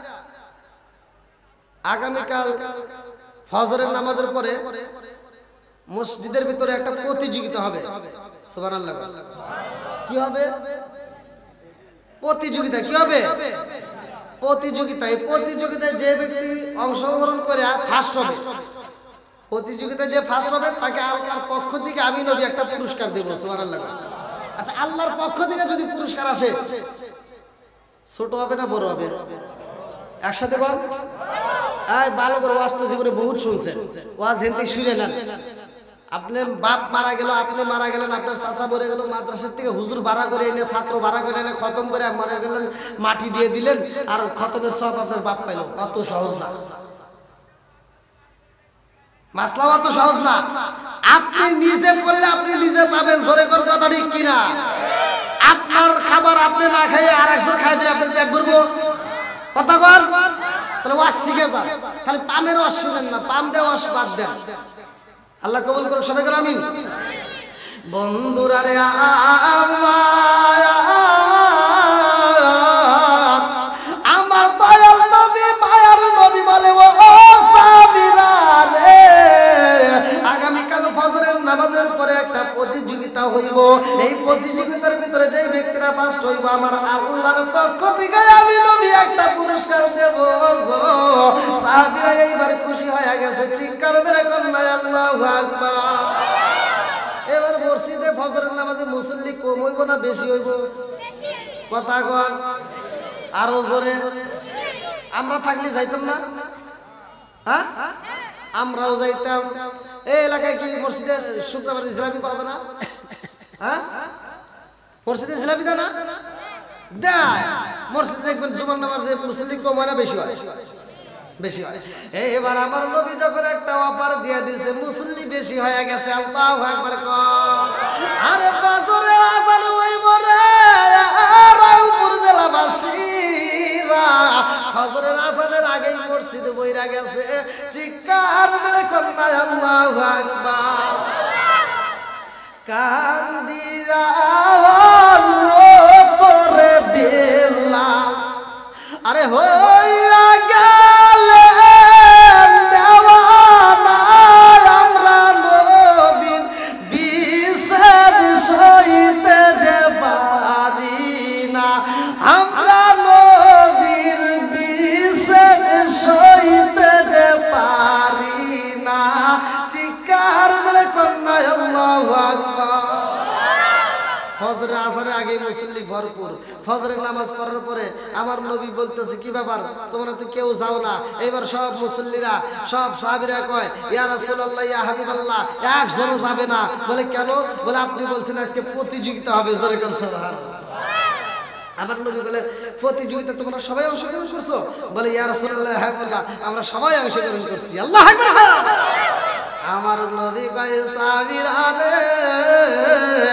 S1: আগামীকাল ফজরের নামাজের পরে মসজিদের ভিতরে একটা প্রতিযোগিতা হবে। সুবহানাল্লাহ। কি হবে? প্রতিযোগিতা। কি হবে? প্রতিযোগিতা। এই প্রতিযোগিতায় যে ব্যক্তি অংশগ্রহণ করে ফার্স্ট হবে, প্রতিযোগিতায় যে ফার্স্ট হবে তাকে আল্লাহর পক্ষ থেকে আমি নবী একটা পুরস্কার দেব। সুবহানাল্লাহ। আচ্ছা আল্লাহর পক্ষ থেকে যদি পুরস্কার আসে, ছোট হবে না বড় হবে? একসাথে বল। এই ভালো করে ওয়াজ তো জীবনে বহুত শুনছেন, ওয়াজ হেনতে শুনে নেন। আপনার বাপ মারা গেল, আপনি মারা গেলেন, আপনার চাচা মরে গেল, মাদ্রাসার থেকে হুজুর ভাড়া করে এনে, ছাত্র ভাড়া করে এনে খতম করে মরে গেলেন, মাটি দিয়ে দিলেন, আর খতমের সব আপনার বাপ পাইল। অত সহজ না, মাসলা অত সহজ না। আপনি নিজে করলে আপনি নিজে পাবেন। জোরে কোন কথা ঠিক কিনা? আপনার খাবার আপনি না খাইয়ে আর একজন খাই দিয়ে আপনি পেট ভরবো? কথা বল। তাহলে ওয়াজ শিখে যান, খালি পামের ওয়াজ শুনেন না, পাম দিয়ে ওয়াজ বাদ দেন। আল্লাহ কবুল করুক, সবাই বলুন আমিন। বন্ধুরা রে আমার দয়াল নবী, মায়ার নবী বলে, ও সাবিরা রে, আগামীকাল ফজরের নামাজের পরে একটা প্রতিযোগিতা হইব। এই প্রতিযোগিতার ভিতরে যে ব্যক্তিরা ফার্স্ট হইব, আমার আল্লাহর পক্ষ থেকে আমি নবী একটা পুরস্কার দেব গো। সাহাবীরা এইবার খুশি হয়ে গেছে, চিৎকার মেরে কন্যা আল্লাহু আকবার। এবার মসজিদে ফজরের নামাজে মুসল্লি কম হইব না বেশি হইব? কথা কন আরো জোরে। আমরা থাকলে যাইতাম না? হ্যাঁ, আমরাও যাইতাম। এই এলাকায় কি মসজিদে শুক্রবার ইসলামী পাবে না? হ্যাঁ, মসজিদে ইসলামী দেয় না? দেয়। মসজিদে দেখবেন জুমার নামাজে মুসল্লি কম হয় না বেশি হয়? বেশি হয়। এবার আমার নবী যখন একটা অফার দিয়ে দিয়েছে, মুসল্লি বেশি হয়ে গেছে, আল্লাহু আকবার কর। আরে ফজরের আযান হইব রে রাউপুর জেলাবাসীরা, ফজরের আযানের আগেই মসজিদে বইরা গেছে, চিৎকার মেরে কন্যা আল্লাহু আকবার। কান্দিয়া তোরে বেলাল, আরে হইয়া গেলে দেওয়ানা আমরা নবীর বিষের সইতে যে পারি না, আমরা নবীর বিষের সইতে যে পারি না, চিৎকার মেরে কন্যা আল্লাহু আকবার। ফজরের আযানের আগে মুসল্লি ভরপুর। ফজরের নামাজ পড়ার পরে আমার নবী বলতেছে, কি ব্যাপার তোমরা তো কেউ যাও না? এবার সব মুসল্লিরা, সব সাহাবীরা কয়, ইয়া রাসূলুল্লাহ, ইয়া হাবিবাল্লাহ, একজনও যাবে না। বলে কেন? বলে আপনি বলছেন আজকে প্রতিযোগিতা হবে। জোরে কোন সুবহানাল্লাহ। আমার নবী বলে, প্রতিযোগিতা তোমরা সবাই অংশগ্রহণ করছো? বলে ইয়া রাসূলুল্লাহ, হ্যাঁ বললাম আমরা সবাই অংশগ্রহণ করছি। আল্লাহু আকবার। আমার নবী কয়, সাহাবীরা রে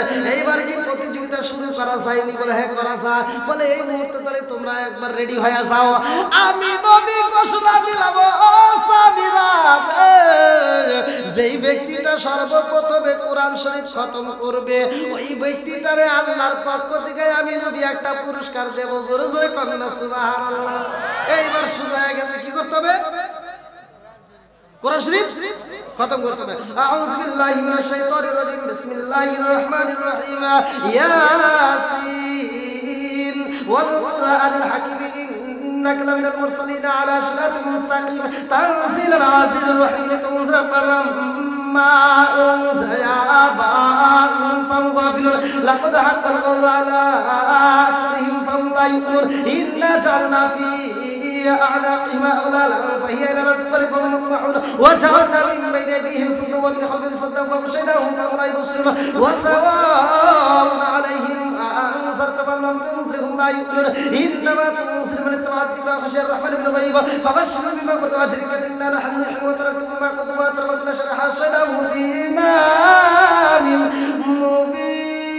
S1: যায়নি? বলে হ্যাঁ করা যায়। বলে এই মুহূর্তে তাহলে তোমরা একবার রেডি হয়ে যাও, আমি নবী ঘোষণা দিলাম ও সাহাবীরা, যেই ব্যক্তিটা সর্বপ্রথমে কোরআন শরীফ খতম করবে ওই ব্যক্তিটারে আল্লাহর পক্ষ থেকে আমি নবী একটা পুরস্কার দেব। জোরে জোরে করেন না সুবহানাল্লাহ। এইবার শুরু হয়ে গেছে, কি করতে হবে? কোরআন শরীফ খতম করতে হবে। আউযু বিল্লাহি মিনাশ শাইতানির রাজিম, বিসমিল্লাহির রহমানির রহিম, ইয়াসিন ওয়াল কুরআনিল হাকীম ইন্নাকা লামিনাল মুরসালিন আলা সিরাতিল মুস্তাকিম তানজিলুল আজিজির রহিম তুনজিরা মা উনজিরা আবাহুম ফাহুম গাফিলুন লাকাদ হাক্কাল কাওলু আলা আকসারিহিম ফাহুম লা ইউমিনুন ইন্না জাআলনা ফি أعناقهم أغلالا فهي إلى الأسفل فهم يطمحون وجعلنا من بين أيديهم سدا ومن خلفهم سدا فغشيناهم فهم لا يبصرون وسواء عليهم أأنذرتهم أم لم تنذرهم لا يؤمنون إنما تنذر من استمع الذكر وخشي الرحمن بالغيب فبشره بمغفرة وأجر كريم إنا نحن نحيي ونتركتم ما قدموا وأتركوا كل شيء حصيناه في إمام مبين।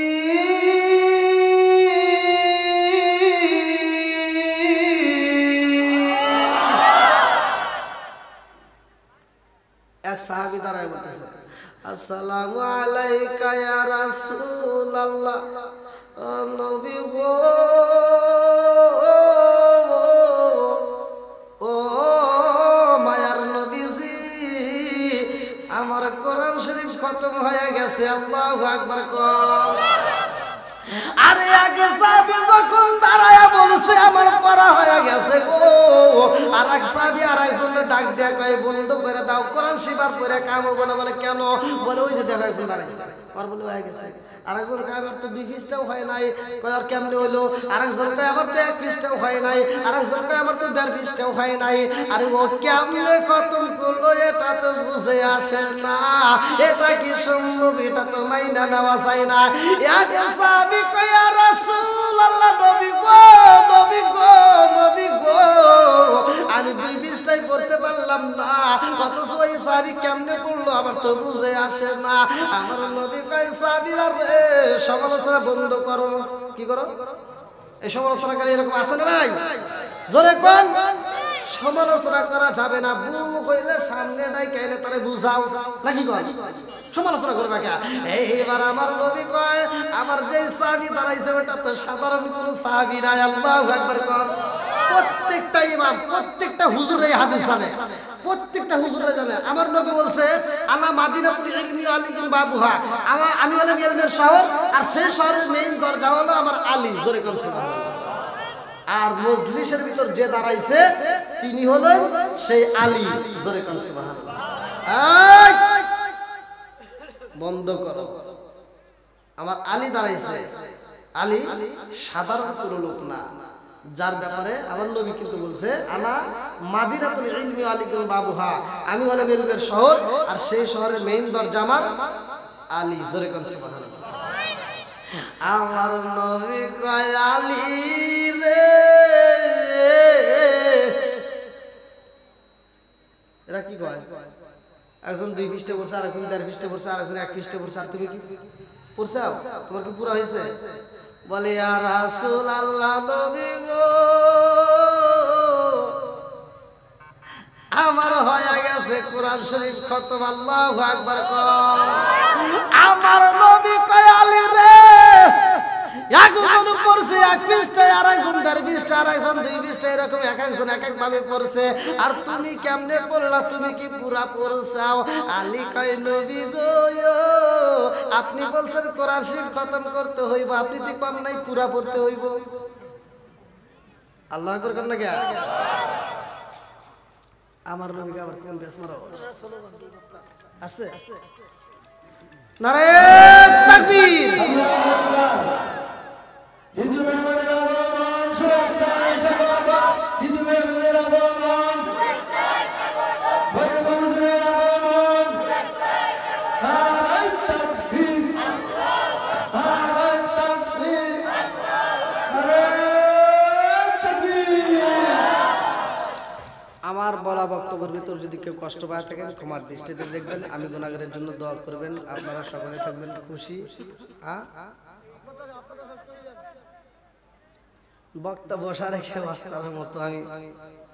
S1: এক সাহাবী দাঁড়ায় বলতেছে, আসসালামু আলাইকা ইয়া রাসূলুল্লাহ, ও নবী গো, ও মায়ার নবীজি, আমার কোরআন শরীফ খতম হয়ে গেছে। আল্লাহু আকবার কর। আরে আগে সাহাবী যখন দাঁড়ায়া বলছে আমার পড়া হয়ে গেছে গো, আর এক সাহাবী আর একজনের ডাক দেয়া কয় বন্ধ করে দাও, কোরআন শরীফ আর পড়ে কাম হবে না। বলে কেন? বলে ওই যে দেখা একজন দাঁড়াইছে, আর বলে হয়ে গেছে। আরেকজন কয় আমার তো 2 পৃষ্ঠাও হয় নাই। কয় আর কেমনে হলো? আরেকজন কয় আমার তো 1 পৃষ্ঠাও হয় নাই। আরেকজন কয় আমার তো 1.5 পৃষ্ঠাও হয় নাই। আরে ও কেমনে খতম করলো এটা তো বুঝে আসে না, এটা কি সম্ভব? এটা তো মাইনা নেওয়া যায় না। এক সাহাবী কয় ইয়া রাসূলুল্লাহ, নবী গো, নবী গো, নবী গো, আমি 2 পৃষ্ঠাই পড়তে পারলাম না, অথচ ওই সাহাবী কেমনে পড়লো আমার তো বুঝে আসে না। আমার নবী কয় সাহাবীরা রে, সমালোচনা বন্ধ করো। কি করো? এই সমালোচনাকারী এরকম আছে না নাই? জোরে কোন? সমালোচনা করা যাবে না, ভুল হইলে সামনে নাই কাইলে তারে বুঝাও, নাকি কয়? সমালোচনা করবে কে? এইবার আমার নবী কয় আমার যে সাহাবী দাঁড়াইছে ওটা তো সাধারণ কোনো সাহাবী না। আল্লাহু আকবার কর। প্রত্যেকটা ইমাম, প্রত্যেকটা হুজুর এই হাদিস জানে, প্রত্যেকটা হুজুররা জানে। আমার নবী বলছে আনা মাদিনাতুল ইলমি আলিকুল বাবুহা, আমি হলাম ইলমের শহর, আর সেই শহরের মেইন দরজা হলো আমার আলী। জোরে করে সুবহানাল্লাহ। আর মজলিসের ভিতর যে দাঁড়াইছে তিনি হলেন সেই আলী। জোরে করে সুবহানাল্লাহ। বন্ধ করো, আমার আলী দাঁড়াইছে। আলী সাধারণ কোনো লোক না, যার ব্যাপারে আমার নবী কিন্তু বলছে আনা মাদিনাতুল ইলমি আলিকুল বাবুহা, আমি হলাম ইলমের শহর, আর সেই শহরের মেইন দরজা আমার আলী। জোরে কোন সুবহানাল্লাহ। আমার নবী কয় আলী রে, এরা কি কয়? একজন 2 পৃষ্ঠা পড়ছে, আরেকজন 1.5 পৃষ্ঠা পড়ছে, আরেকজন 1 পৃষ্ঠা পড়ছে, আর তুমি কি পড়ছো? তোমার কি পুরো হয়েছে? বলে ইয়া রাসূলুল্লাহ, নবী গো, আমার হয়ে গেছে কোরআন শরীফ খতম। আল্লাহু আকবার কর। আমার নবী কয় আলী রে, একজন পড়ছে 1 পৃষ্ঠায়, আরেকজন 1.5 পৃষ্ঠা, আরেকজন 2 পৃষ্ঠা, এরকম এক একজন এক এক ভাবে পড়ছে, আর তুমি কেমনে পড়লা? তুমি কি পুরা পড়ছাও? আলী কয় নবী গো, আপনি বলছেন কোরআন শরীফ খতম করতে হইব, আপনি তো কোন নাই পুরা পড়তে হইব। আল্লাহু আকবার কর না কে? আমার নবীকে আবার কোন দেশ মারা আসছে? নারে তাকবীর। আমার বলা বক্তব্যের ভিতর যদি কেউ কষ্ট পায় থাকেন ক্ষমার দৃষ্টিতে দেখবেন। আমি গুনাহগারের জন্য দোয়া করবেন। আপনারা সকলে থাকবেন খুশি। বক্তা বসা রেখে বাস্তবের মতো আমি